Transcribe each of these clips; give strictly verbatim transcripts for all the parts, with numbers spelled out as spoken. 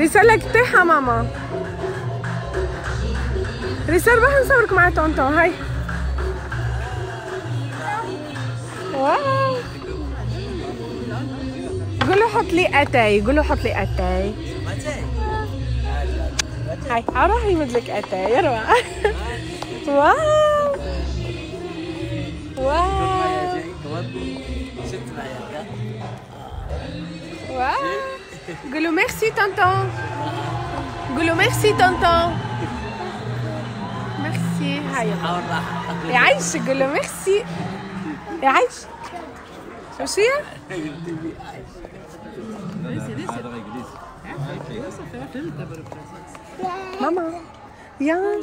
رسالة طيحة ماما. رسالة بروح نصورك مع طونطون. هاي واو. قولوا حط لي اتاي، قولوا حط لي اتاي. هاي اروح يمدلك اتاي. اروح. واو واو واو. قولوا ميرسي طونطون. قولوا ميرسي طونطون. ميرسي. هاي يعيش. قولوا ميرسي. يعيش. وش هي؟ ماما يا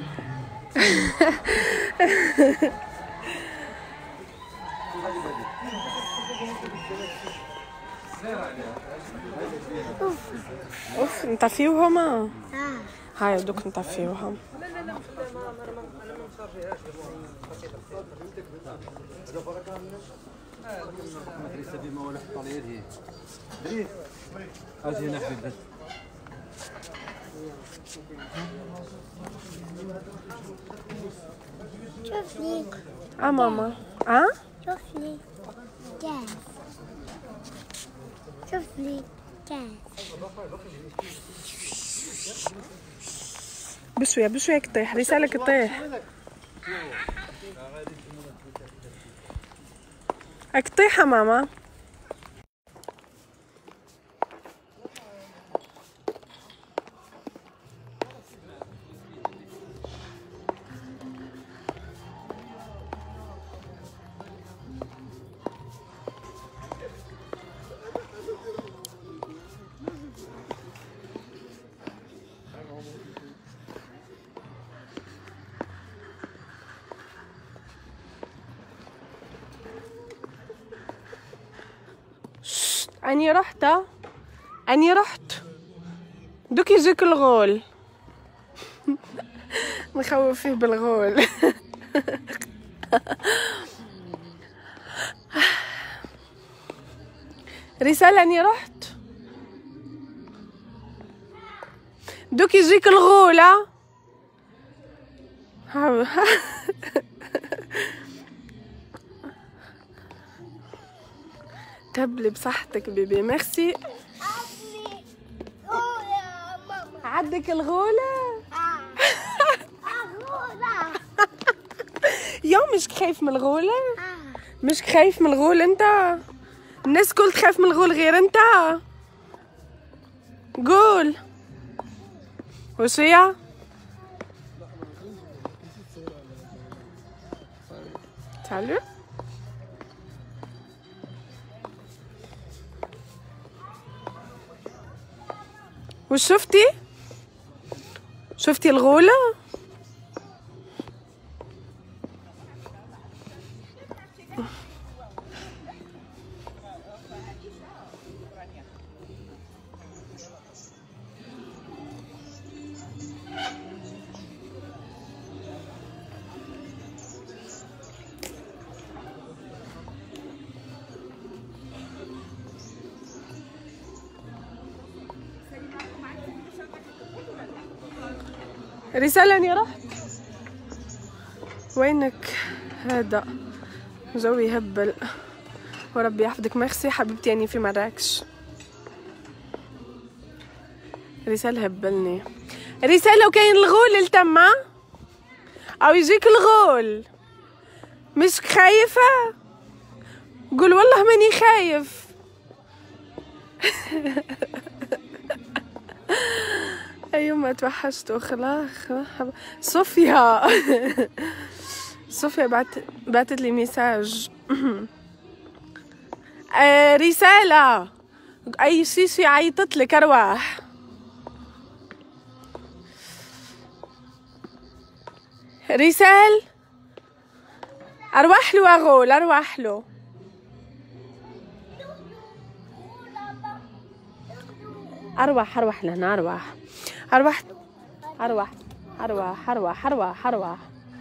اوف نطفيوهم. هاي دوك نطفيوهم. اجي هنا حبيبتي. شوف لي. اه ماما. اه شوف لي كاس. شوف لي كاس. بشوية بشوية كطيح. رسالة كطيح. اكطيحة ماما. أني رحت أني رحت دوك يجيك الغول. نخوف فيه بالغول. رسالة أني رحت دوك يجيك الغول. تبلي بصحتك بيبي. ميرسي. عدك الغولة. يوم مش خايف من الغولة؟ مش خايف من الغول انت؟ الناس كل تخاف من الغول غير انت. قول وش هي؟ تعالوا. وش شفتي؟ شفتي الغولة؟ رسالة اني رحت. وينك؟ هذا جوي يهبل وربي يحفظك. ميرسي حبيبتي اني في مراكش. رسالة هبلني. رسالة وكاين الغول التما او يجيك الغول. مش خايفة؟ قول والله ماني خايف. ايوه ما توحشتوا خلاص. صوفيا. صوفيا بعت بعتت لي ميساج. آه رسالة اي شيء عيطت لك. ارواح رسال. ارواح له اغول. ارواح له. ارواح ارواح لهنا. ارواح ارواح ارواح ارواح ارواح ارواح ارواح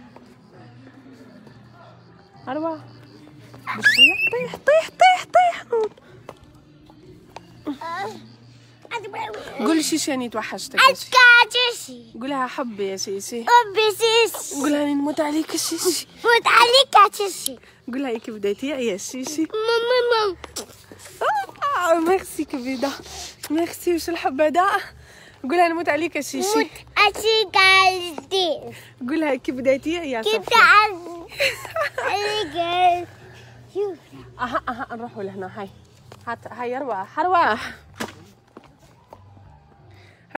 ارواح. بشوية طيح طيح طيح طيح. قول شيشي اني توحشتك يا شيشي. أتكاتشي قولها حبي يا شيشي. أبي سيسي قولها اني نموت عليك يا شيشي. موت عليك تشي قولها كيف بديتي يا شيشي. ماما آه ميرسي كبيدة. ميرسي وش الحب هذا. قولها نموت عليك يا شيشي. موت عليك عزيز قولها كيف بديتي يا كيف صفية. عليك شوف اها اها نروحوا لهنا. هاي هات هاي ارواح ارواح.